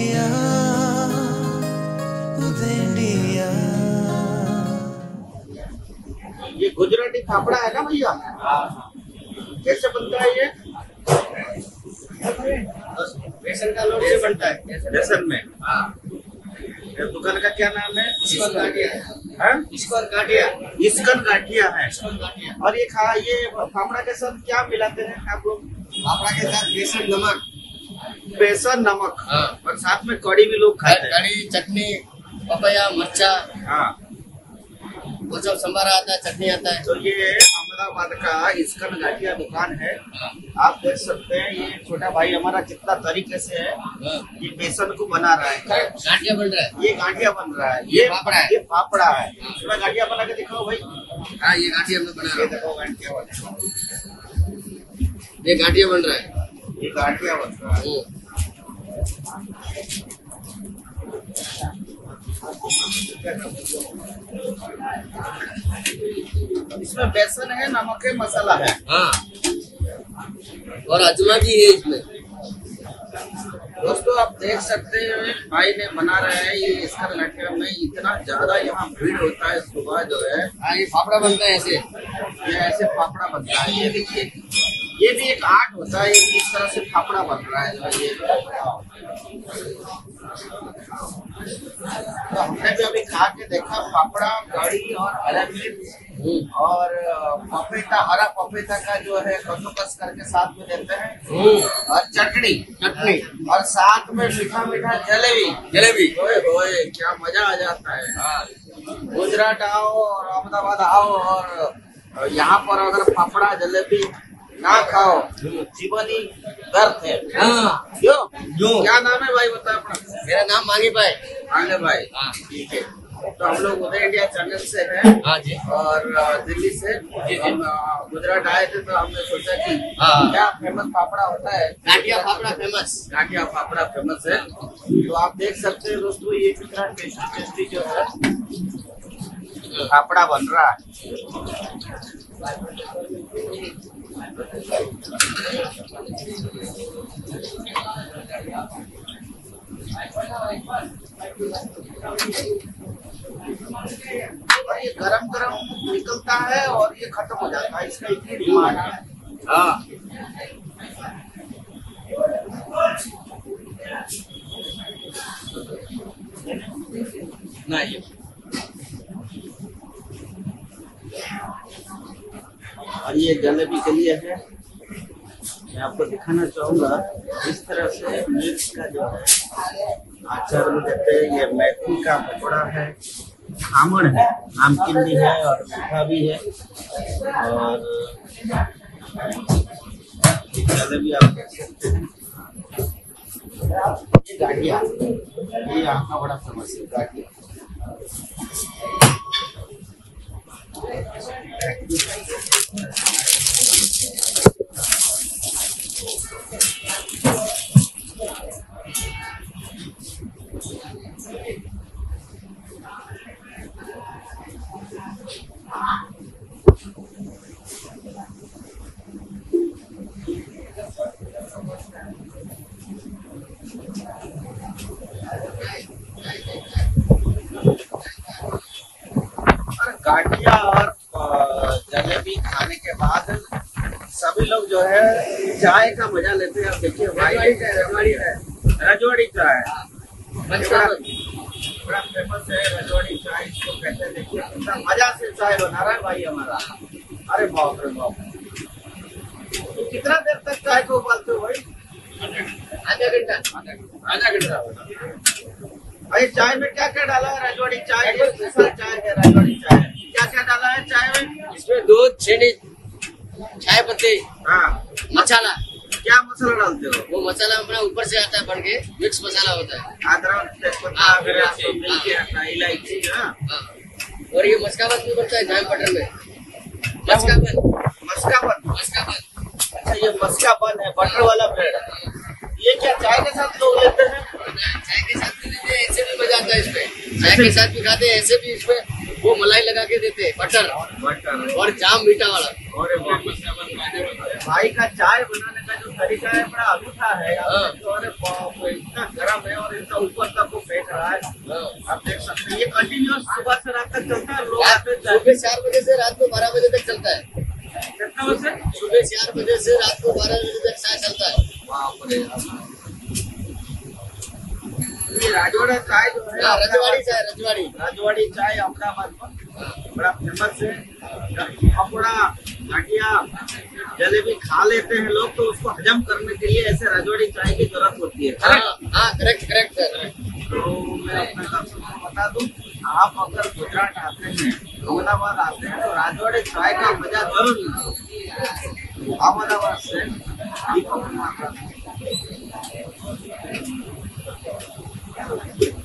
India, India. ये गुजराती फाफड़ा है ना भैया? कैसे बनता है ये? बेसन का लोट से बनता है। बेसन में। ये दुकान का क्या नाम है? इस्कन गाठिया। इस्कन गाठिया। इस्कन गाठिया है। और ये फाफड़ा के साथ क्या मिलाते हैं आप लोग? फाफड़ा के साथ बेसन नमक। बेसन नमक। और साथ में कड़ी भी लोग खाते हैं। कड़ी, चटनी, पपैया, मरचा। हाँ। वो सब संभारा आता है, चटनी आता है। तो ये अहमदाबाद का इस्कन गाठिया दुकान है। आप देख सकते हैं ये छोटा भाई हमारा कितना तरीके से है ये बेसन को बना रहा है। गाठिया बन रहा है। ये गाठिया बन रहा है। ये फाफड़ा है। ये फाफड़ा है। थोड़ा गाठिया बना के दिखाओ भाई। हाँ, ये गाठिया हमने बना रहा है। देखो गाठिया बना। ये गाठिया बन रहा है। ये गाठिया बन रहा है। इसमें बेसन है, नमक है, मसाला है। हाँ, और अजमा भी है इसमें। दोस्तों आप देख सकते हैं भाई ने बना रहे हैं ये इस्कन गाठिया में इतना ज्यादा यहाँ भीड़ होता है सुबह जो है। हाँ, ये फाफड़ा बनता है ऐसे। ये ऐसे फाफड़ा बनता है। ये देखिए ये भी एक आर्ट होता है। ये किस तरह से फाफड़ा बन रहा है जो ये। तो हमने भी अभी खा के देखा फाफड़ा, कड़ी और हरा मिर्च और पपीता, हरा पपीता का जो है कद्दूकस करके साथ में देते हैं और चटनी और साथ में मीठा मीठा जलेबी। ओए क्या मजा आ जाता है। गुजरात आओ और अहमदाबाद आओ और यहाँ पर अगर फाफड़ा जलेबी ना खाओ जीवन ही व्यर्थ है। हाँ, क्यों? क्या नाम है भाई बता अपना? मेरा नाम मांगी भाई। आगे भाई। हाँ, ठीक है। तो हम लोग उदय इंडिया चैनल से हैं। हाँ जी। और दिल्ली से हम गुजरात आए थे तो हमने सोचा कि क्या फेमस फाफड़ा होता है। गाठिया फाफड़ा फेमस। गाठिया फाफड़ा फेमस है। तो आप देख सकते हैं दोस्तों ये कितना टेस्टी जो है फाफड़ा बन रहा है। और ये गरम गरम निकलता है और ये खत्म हो जाता है। इसका इतनी डिमांड है। हाँ, नहीं, और ये जलेबी के लिए है। मैं आपको दिखाना चाहूंगा इस तरह से मिर्च का जो है अचार में देते हैं। ये मेथी का पकौड़ा है, खामण है, नामकीन भी है और मीठा भी है। और जलेबी आप देख सकते हैं। ये गाठिया, ये यहाँ का बड़ा फेमस है गाठिया। गाठिया और जलेबी खाने के बाद सभी लोग जो है चाय का मजा लेते हैं। अब देखिए भाई रजवाड़ी चाय बड़ा फेमस है। रजवाड़ी चाय इसको कहते हैं। देखिए कितना मजा से चाय बना रहा है भाई हमारा। अरे बाप रे बाप। तो कितना देर तक चाय को उबालते हो भाई? आधा घंटा। भाई चाय में क्या क्या डाला है? रजवाड़ी चाय चाय है। रजवाड़ी चाय क्या क्या डाला है चाय में? इसमें दूध, चीनी, चाय पत्ती, हाँ, मसाला। क्या मसाला डालते हो? वो मसाला अपना ऊपर से आता है बन के, मिक्स मसाला होता है। अदरक, तेजपत्ता, मिर्ची आता है, इलायची। हाँ, और ये मस्काबन भी बनता है जाम बटर में। मस्काबन। अच्छा ये मस्काबन है, बटर वाला ब्रेड। ये क्या चाय के साथ लोग लेते हैं? चाय के साथ भी लेते हैं, ऐसे भी मजा आता है इसमें। चाय के साथ भी खाते हैं, ऐसे भी इसमें वो मलाई लगा के देते हैं, बटर और जाम मीठा वाला। भाई का चाय बनाने का जो तरीका है बड़ा अनूठा है। अरे बाप रे, इतना गर्म है और इनका ऊपर तक वो फेंक रहा है। आप देख सकते हैं ये कंटिन्यूस सुबह से रात तक चलता है। लोग आते हैं सुबह 4 बजे से रात को 12 बजे तक चलता है। कितना बजे? सुबह 4 बजे से रात को 12 बजे तक चाय चलता है। बाप रे। ये राजवाड़ा चाय जो है, राजवाड़ी चाय अहमदाबाद में बड़ा फेमस है। पकौड़ा, गाठिया, जलेबी खा लेते हैं लोग तो उसको हजम करने के लिए ऐसे राजवाड़ी चाय की जरूरत होती है। Correct sir. तो मैं अपने दर्शकों को बता दूं, आप अगर गुजरात आते हैं, अहमदाबाद आते हैं तो राजवाड़ी चाय का मजा जरूर लीजिए। अहमदाबाद से दीपक कुमार।